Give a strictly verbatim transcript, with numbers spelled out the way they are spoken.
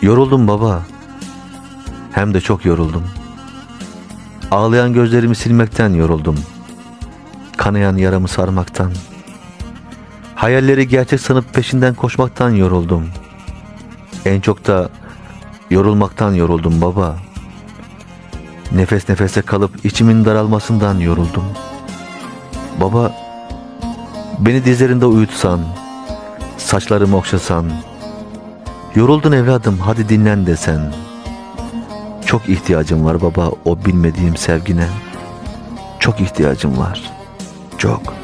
Yoruldum baba. Hem de çok yoruldum. Ağlayan gözlerimi silmekten yoruldum. Kanayan yaramı sarmaktan. Hayalleri gerçek sanıp peşinden koşmaktan yoruldum. En çok da yorulmaktan yoruldum baba. Nefes nefese kalıp içimin daralmasından yoruldum. Baba, beni dizlerinde uyutsan, saçlarımı okşasan, yoruldun evladım hadi dinlen desen. Çok ihtiyacım var baba o bilmediğim sevgine. Çok ihtiyacım var. Çok.